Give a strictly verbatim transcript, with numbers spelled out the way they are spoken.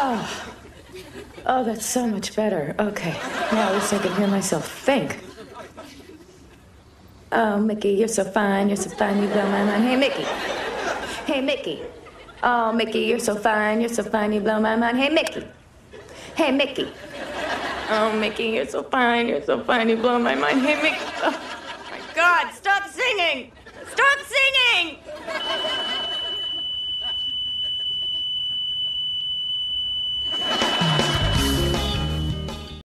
Oh. Oh, that's so much better. Okay. Now at least I can hear myself think. Oh, Mickey, you're so fine. You're so fine. You blow my mind. Hey, Mickey. Hey, Mickey. Oh, Mickey, you're so fine. You're so fine. You blow my mind. Hey, Mickey. Hey, Mickey. Oh, Mickey, you're so fine. You're so fine. You blow my mind. Hey, Mickey. Oh, my God. Stop singing. Stop singing.